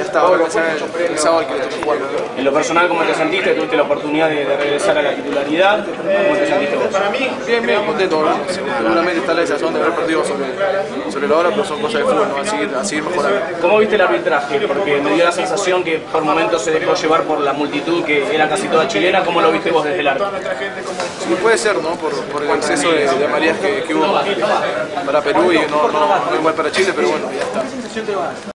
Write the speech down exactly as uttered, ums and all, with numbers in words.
ya está, ahora pensar el, el sábado que le toca jugar. En lo personal, ¿cómo te sentiste? ¿Tuviste la oportunidad de, de regresar a la titularidad? ¿Cómo te sentiste vos? Bien, bien, contento. Seguramente está la sensación de haber perdido sobre, sobre la hora, pero son cosas de fútbol, ¿no? a, seguir, a seguir mejorando. ¿Cómo viste el arbitraje? Porque me dio la sensación que por momentos se dejó llevar por la multitud que era casi toda chilena. ¿Cómo lo viste vos desde el arco? Sí, puede ser, ¿no? Por, por el exceso de, de amarillas que, que hubo para Perú y no, no, no igual para Chile, pero bueno, ya está.